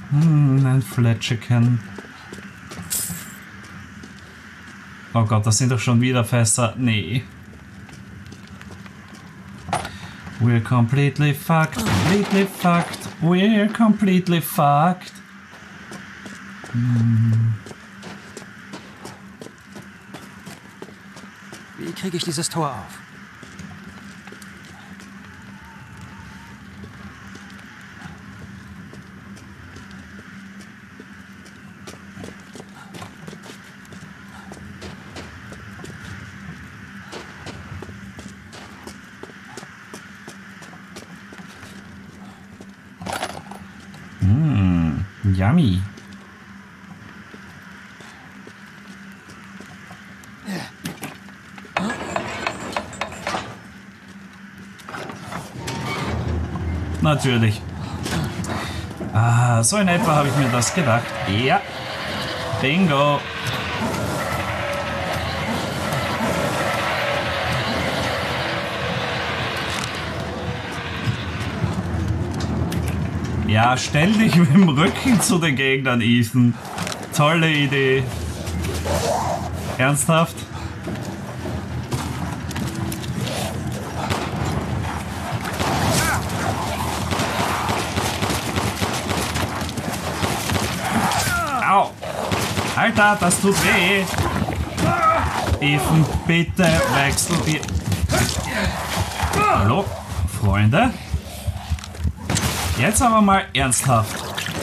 Ein Fletchiken. Oh Gott, das sind doch schon wieder Fässer. Nee. We're completely fucked. Completely fucked. We're completely fucked. Wie kriege ich dieses Tor auf? Yummy. Natürlich. Ah, so in etwa habe ich mir das gedacht. Ja. Bingo. Ja, stell dich mit dem Rücken zu den Gegnern, Ethan. Tolle Idee. Ernsthaft? Au! Alter, das tut weh! Ethan, bitte wechsel die... Hallo, Freunde? Jetzt aber mal ernsthaft.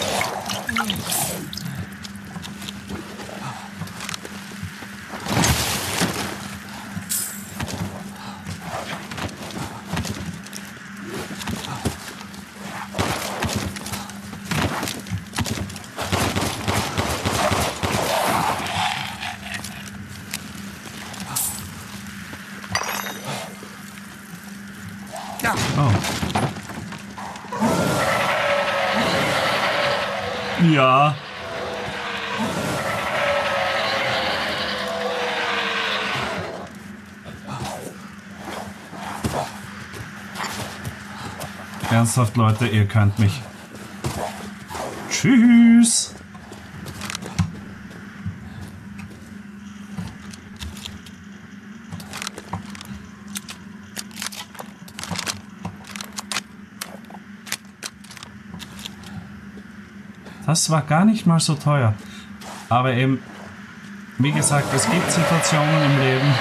Oh. Ja. Ernsthaft, Leute, ihr könnt mich. Tschüss. Das war gar nicht mal so teuer. Aber eben, wie gesagt, es gibt Situationen im Leben,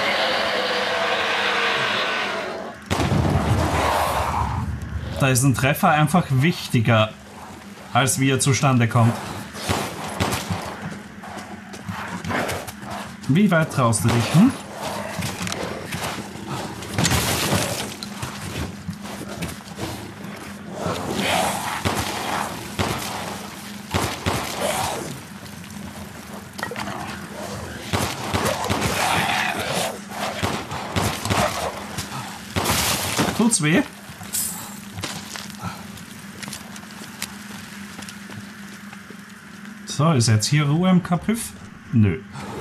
da ist ein Treffer einfach wichtiger, als wie er zustande kommt. Wie weit traust du dich, hm? Tut's weh? So, ist jetzt hier Ruhe im Kapüff? Nö.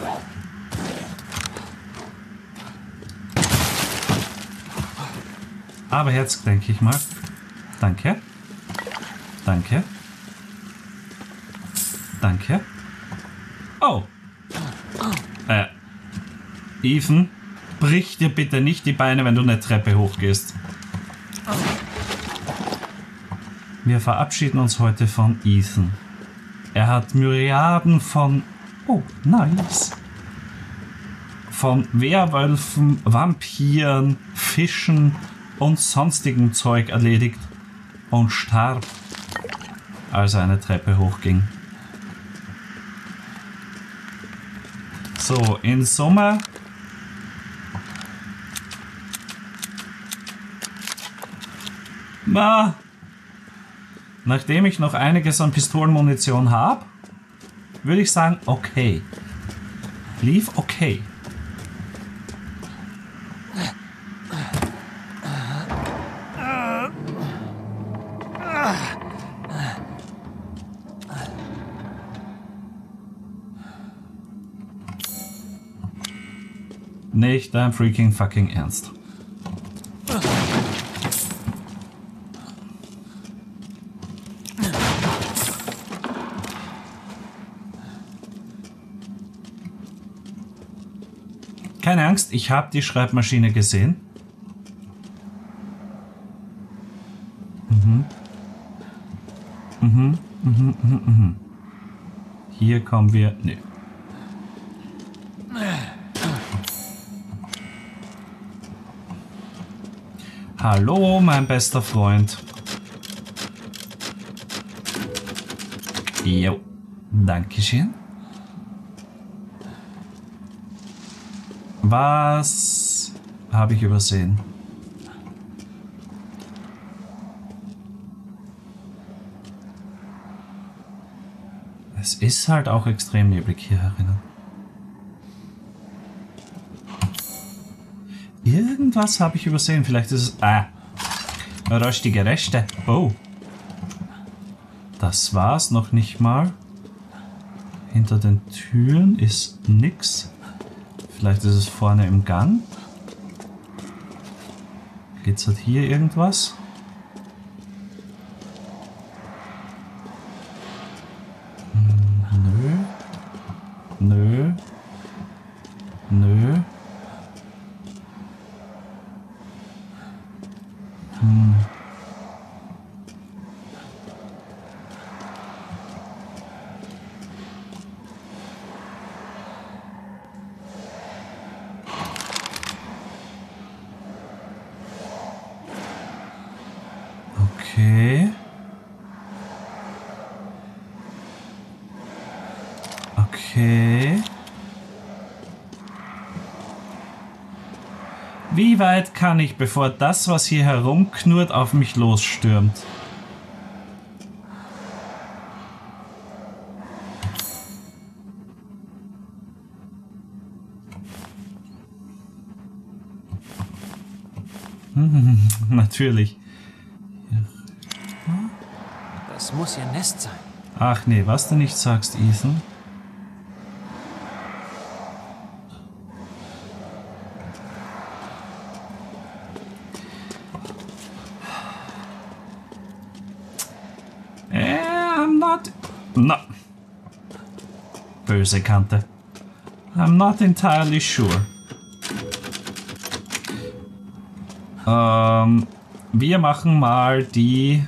Aber jetzt denke ich mal. Danke. Danke. Danke. Oh. Ethan, brich dir bitte nicht die Beine, wenn du eine Treppe hochgehst. Wir verabschieden uns heute von Ethan. Er hat Myriaden von... Oh, nice. Von Werwölfen, Vampiren, Fischen und sonstigem Zeug erledigt und starb, als er eine Treppe hochging. So, in Summe... Nachdem ich noch einiges an Pistolenmunition habe, würde ich sagen, okay. Lief okay. Nicht dein freaking fucking Ernst. Keine Angst, ich habe die Schreibmaschine gesehen. Hier kommen wir... Nee. Hallo, mein bester Freund. Jo, dankeschön. Was habe ich übersehen? Es ist halt auch extrem neblig hier herinnen. Irgendwas habe ich übersehen. Vielleicht ist es... Ah, rostige Reste. Oh. Das war's noch nicht mal. Hinter den Türen ist nix. Vielleicht ist es vorne im Gang. Geht's halt hier irgendwas? Nö. Nö. Nö. Okay. Okay. Wie weit kann ich, bevor das, was hier herumknurrt, auf mich losstürmt? Natürlich. Das muss ihr Nest sein. Ach nee, was du nicht sagst, Ethan. I'm not... No. Böse Kante. I'm not entirely sure. Wir machen mal die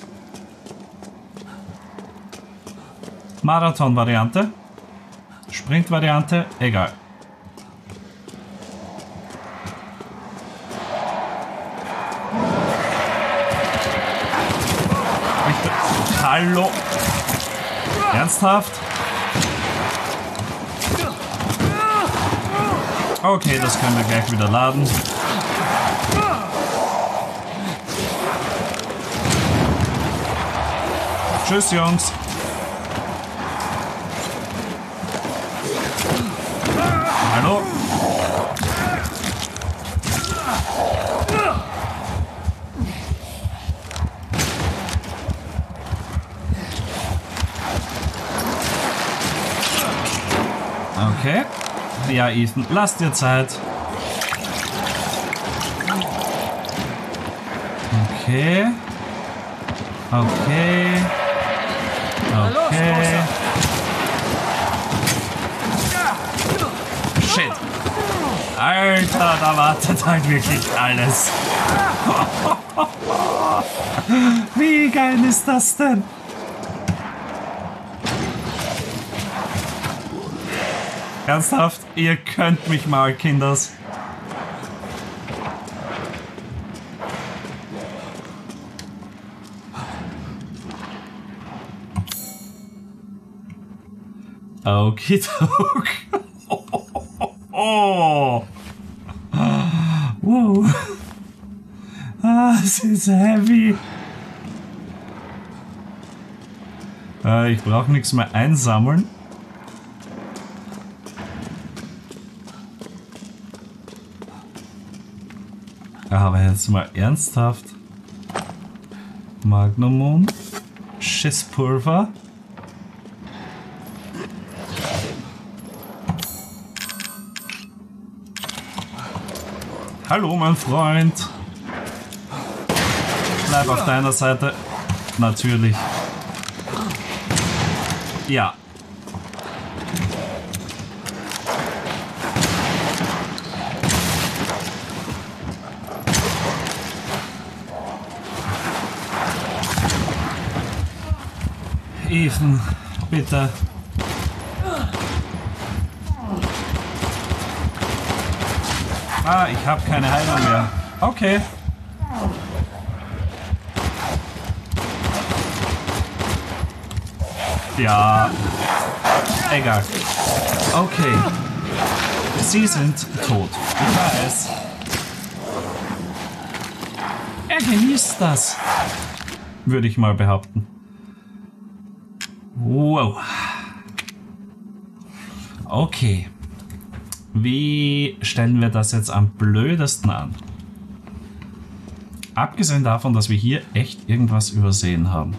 Marathon-Variante. Sprint-Variante, egal. Hallo? Ernsthaft? Okay, das können wir gleich wieder laden. Tschüss, Jungs. Hallo? Okay. Ja, Ethan, lass dir Zeit. Okay. Okay. Okay. Shit. Alter, da wartet halt wirklich alles. Wie geil ist das denn? Ernsthaft? Ihr könnt mich mal, Kinders. Okidok. Oh. Wow. Ah, es ist heavy. Ich brauche nichts mehr einsammeln. Aber jetzt mal ernsthaft. Magnum, Schisspulver. Hallo, mein Freund. Bleib auf deiner Seite. Natürlich. Ja. Ethan, bitte. Ah, ich habe keine Heilung mehr. Okay. Ja. Egal. Okay. Sie sind tot. Ich weiß. Er genießt das. Würde ich mal behaupten. Wow. Okay. Wie stellen wir das jetzt am blödesten an? Abgesehen davon, dass wir hier echt irgendwas übersehen haben.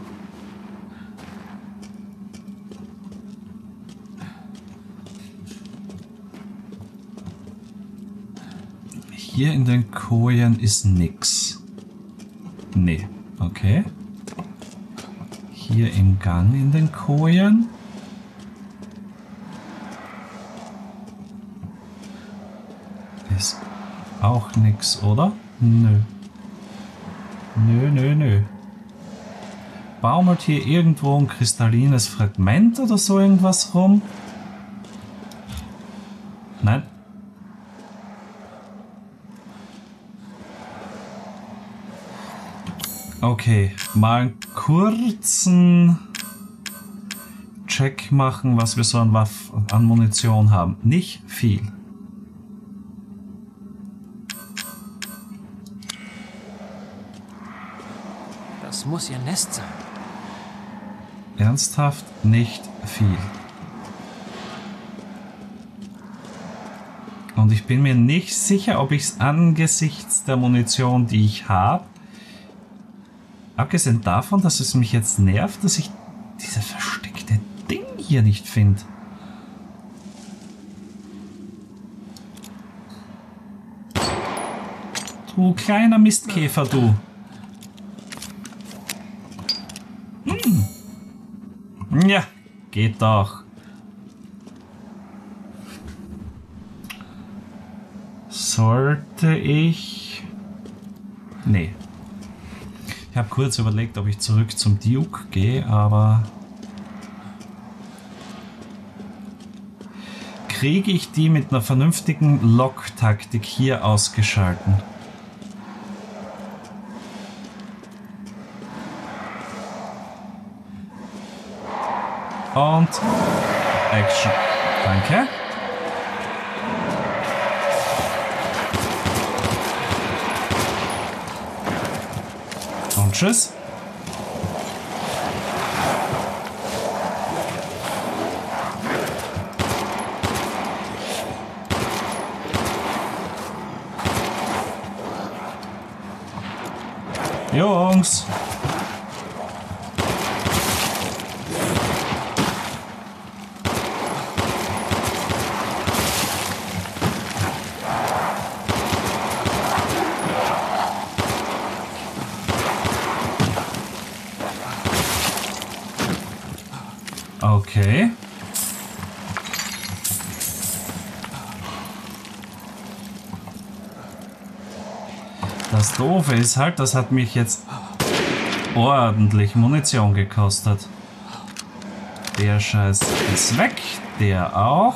Hier in den Kojen ist nix. Nee, okay. Hier im Gang in den Kojen. Ist auch nix, oder? Nö. Nö. Baumelt hier irgendwo ein kristallines Fragment oder so irgendwas rum? Nein. Okay, mal einen kurzen Check machen, was wir so an Munition haben. Nicht viel. Das muss ihr Nest sein. Ernsthaft nicht viel. Und ich bin mir nicht sicher, ob ich es angesichts der Munition, die ich habe, abgesehen davon, dass es mich jetzt nervt, dass ich dieses versteckte Ding hier nicht finde. Du kleiner Mistkäfer, du. Ja, geht doch. Sollte ich... Nee. Ich habe kurz überlegt, ob ich zurück zum Duke gehe, aber... Kriege ich die mit einer vernünftigen Lock-Taktik hier ausgeschalten? Und Action. Danke. Und tschüss. Jungs. Okay. Das Doofe ist halt, das hat mich jetzt ordentlich Munition gekostet. Der Scheiß ist weg, der auch.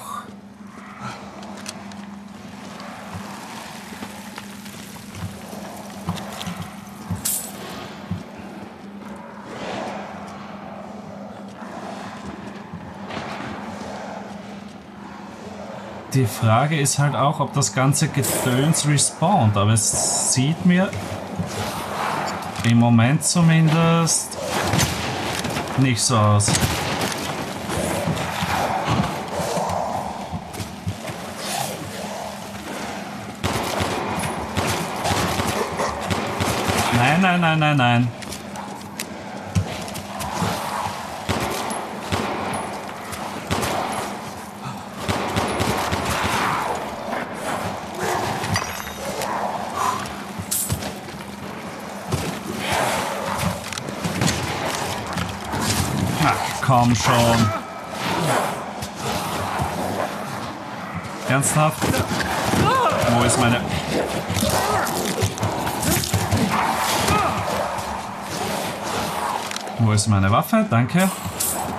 Die Frage ist halt auch, ob das ganze Gedöns respawnt, aber es sieht mir im Moment zumindest nicht so aus. Nein. Komm schon. Ernsthaft? Wo ist meine... Wo ist meine Waffe? Danke.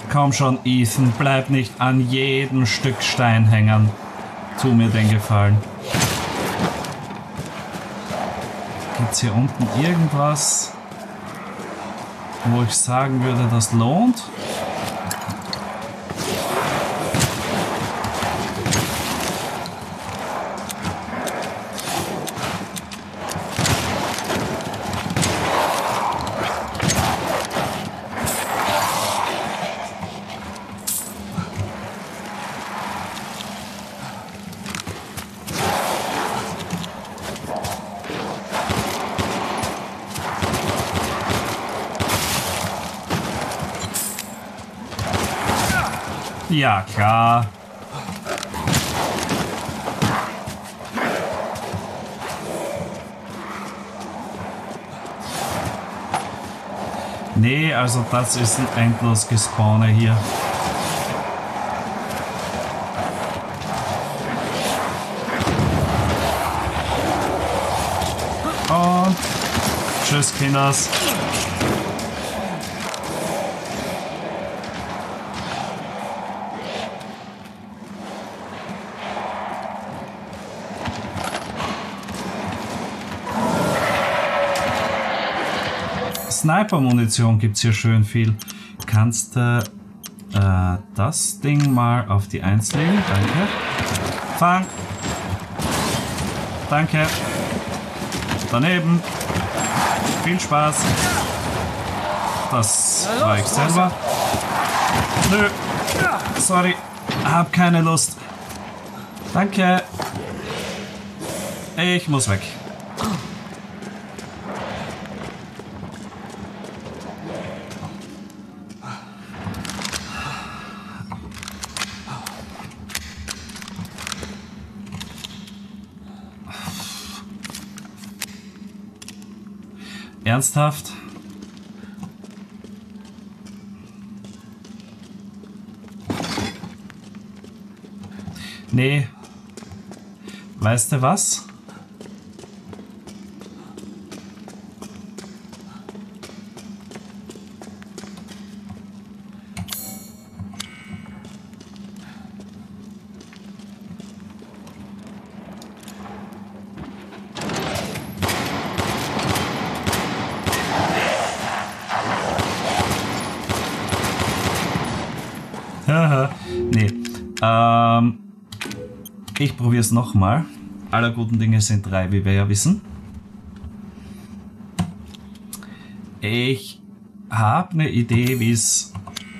Komm schon, Ethan, bleib nicht an jedem Stück Stein hängen. Tu mir den Gefallen. Gibt's hier unten irgendwas, wo ich sagen würde, das lohnt? Ja, klar. Nee, also das ist ein endlos Gespawne hier. Und tschüss, Kinders. Sniper-Munition gibt es hier schön viel. Kannst du das Ding mal auf die 1 legen? Danke. Fang! Danke. Daneben. Viel Spaß. Das war ich selber. Nö. Sorry. Hab keine Lust. Danke. Ich muss weg. Ernsthaft? Nee. Weißt du was? Nee. Ich probiere es nochmal. Aller guten Dinge sind 3, wie wir ja wissen. Ich habe eine Idee, wie es...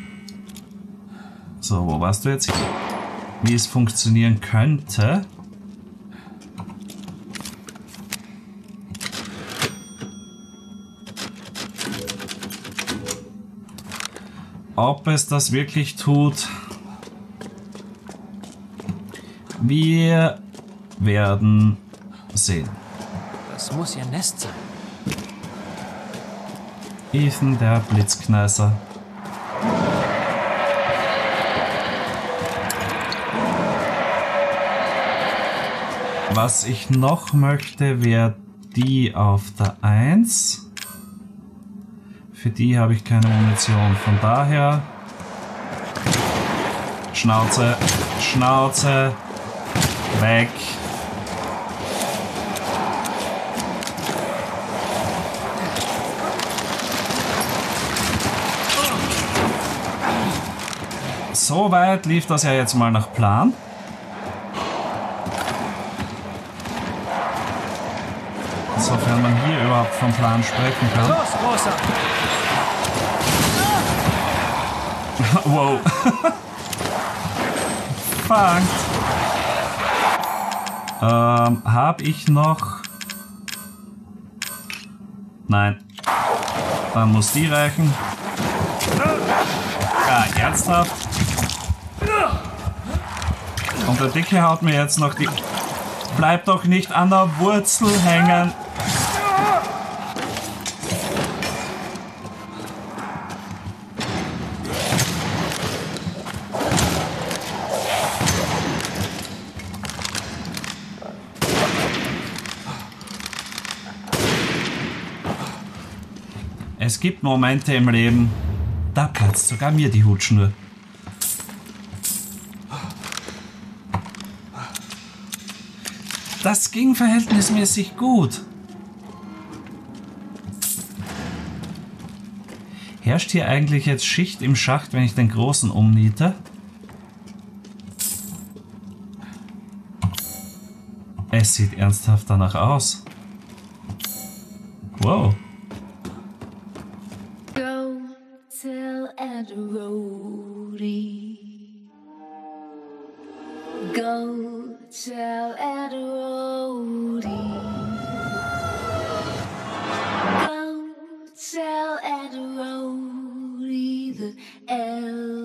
So, wo warst du jetzt? Wie es funktionieren könnte. Ob es das wirklich tut, wir werden sehen. Das muss ihr Nest sein. Ethan, der Blitzkneißer. Was ich noch möchte, wäre die auf der 1. Für die habe ich keine Munition. Von daher... Schnauze, Schnauze, weg. Soweit lief das ja jetzt mal nach Plan. Insofern man hier überhaupt vom Plan sprechen kann. Los, Großer! Wow. Fangt. Hab ich noch... Nein. Dann muss die reichen. Ja, ernsthaft. Und der Dicke haut mir jetzt noch die... Bleib doch nicht an der Wurzel hängen. Es gibt Momente im Leben, da platzt sogar mir die Hutschnur. Das ging verhältnismäßig gut. Herrscht hier eigentlich jetzt Schicht im Schacht, wenn ich den Großen umniete? Es sieht ernsthaft danach aus. Wow. Go tell Aunt Rhody. Go tell Aunt Rhody. Go tell Aunt Rhody that